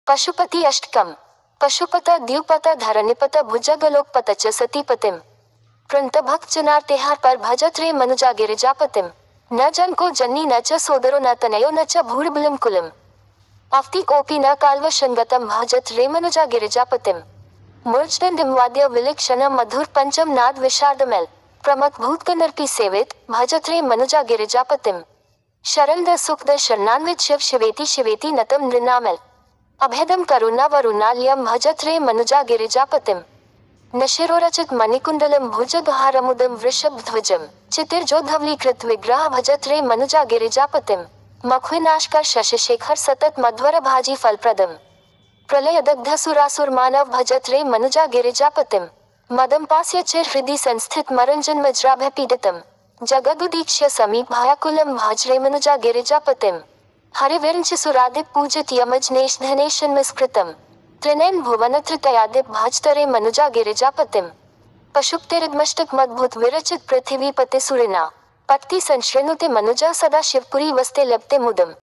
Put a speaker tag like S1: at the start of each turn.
S1: पशुपति अष्टकम्। पशुपत द्युपत धरणिपत भुजगलोकपत च सतीपतिम्। प्रन्तभक्तजनार्तेहार पर भजत रे मनुजा गिरिजापतिम्। न जन को जन्नी न च सोदरो न तनयो न च भूर्बुलम् कुलम्। अवति कोऽपि न काल्वशङ्गतं भजत रे मनुजा गिरिजापतिम्। मूर्छदण्डिं वाद्य विलक्षणं मधुर पंचम नाद विशारदमेल। प्रमथ भूतगणर्पि सेवित भजत रे मनुजा गिरिजापतिम्। शरणद सुखद शरणान्वित शिव शिवेति शिवेति नतम नृणामेल। अभेदम करुणा वरुणालयम भजत रे मनुजा गिरिजापतिम्। नशिरोरचित मणिकुंडलम भुजगहारमुदम वृषभध्वजम चितिर्जोधवलीकृत विग्रह भजत रे मनुजा गिरिजापतिम्। मखविनाशकर शशिशेखर सतत मध्वर भाजी फलप्रदम। प्रलयदग्धसुरासुर मानव भजत रे मनुजा गिरिजापतिम्। मदम्पास्य चिर हृदि संस्थित मरंजन वज्राभयपीडितम्। जगदुदीक्ष्य समीप भायाकुलम भज रे मनुजा गिरिजापतिम्। हरिविरंच सुरादिप पूजित यमजनेश धनेशन्मिस्कृतम्। त्रिनयन भुवनत्रितयादिप भजतरे मनुजा गिरिजापतिम्। पशुपतिरिदमष्टक मद्भुत विरचित पृथिवीपते सुरिना। पट्ति संश्रेणुते मनुजा सदा शिवपुरी वस्ते लभते मुदम्।